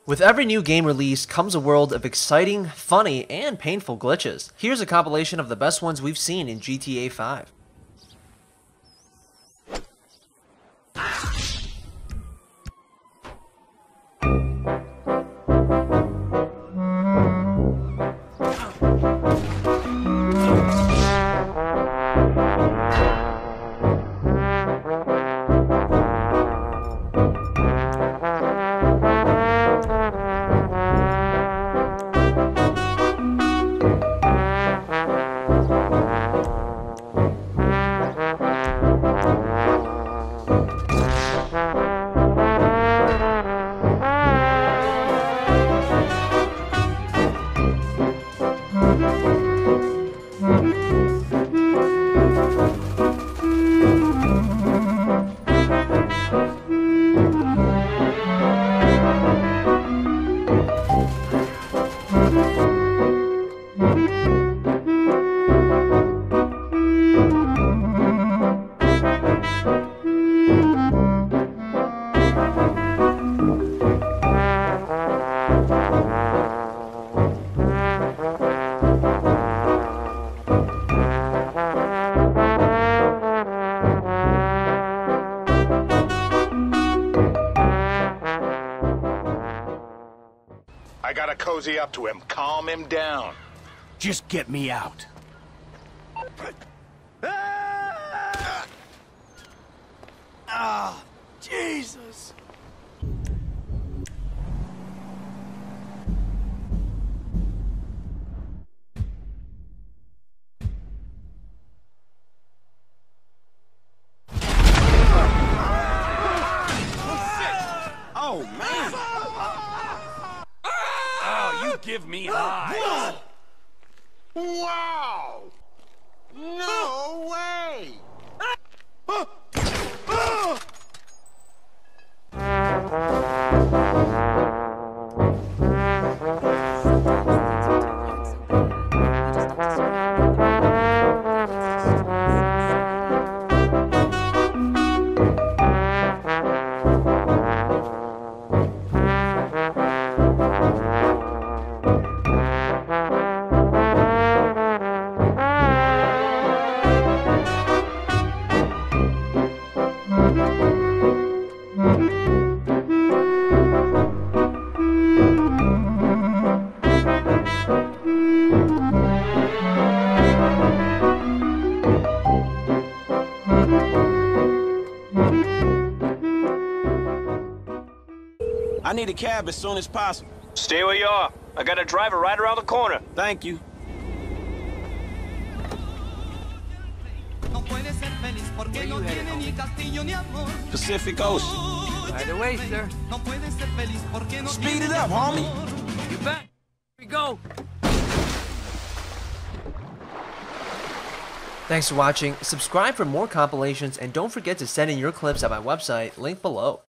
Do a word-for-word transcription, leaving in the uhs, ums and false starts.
With every new game release comes a world of exciting, funny, and painful glitches. Here's a compilation of the best ones we've seen in G T A five. I gotta cozy up to him, calm him down. Just get me out. Ah! Ah, Jesus! Oh, man! Oh, you give me high! Wow! No way! I need a cab as soon as possible. Stay where you are. I got a driver right around the corner. Thank you. Pacific Ocean. By the way, sir. Speed it up, homie. You bet. Here we go. Thanks for watching. Subscribe for more compilations and don't forget to send in your clips at my website, link below.